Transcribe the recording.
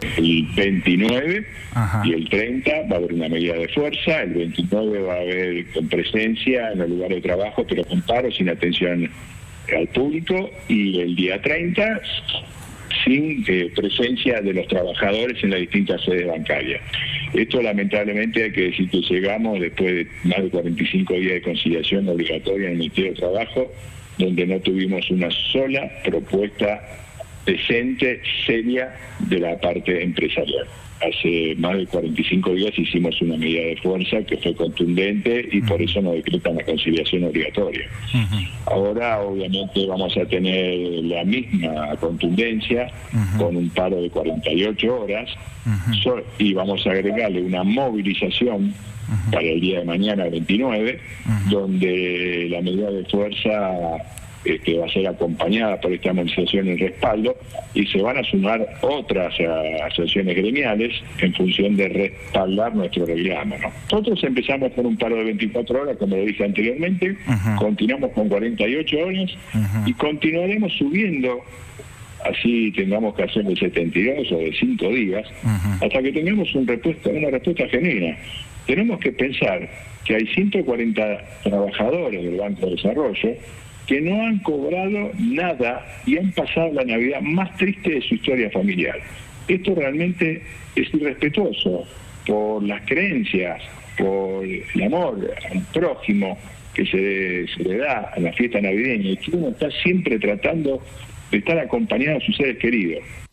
El 29 Ajá. y el 30 va a haber una medida de fuerza, el 29 va a haber con presencia en el lugar de trabajo, pero con paro, sin atención al público, y el día 30 sin presencia de los trabajadores en las distintas sedes bancarias. Esto lamentablemente hay que decir que llegamos después de más de 45 días de conciliación obligatoria en el Ministerio de Trabajo, donde no tuvimos una sola propuesta decente, seria, de la parte empresarial. Hace más de 45 días hicimos una medida de fuerza que fue contundente y por eso nos decretan la conciliación obligatoria. Ahora obviamente vamos a tener la misma contundencia con un paro de 48 horas y vamos a agregarle una movilización para el día de mañana 29, donde la medida de fuerza va a ser acompañada por esta movilización en respaldo, y se van a sumar otras asociaciones gremiales en función de respaldar nuestro reclamo, ¿no? Nosotros empezamos con un paro de 24 horas, como lo dije anteriormente, continuamos con 48 horas y continuaremos subiendo, así tengamos que hacer de 72 o de 5 días, hasta que tengamos una respuesta genuina. Tenemos que pensar que hay 140 trabajadores del Banco de Desarrollo que no han cobrado nada y han pasado la Navidad más triste de su historia familiar. Esto realmente es irrespetuoso por las creencias, por el amor al prójimo que se le da a la fiesta navideña, y que uno está siempre tratando de estar acompañado a sus seres queridos.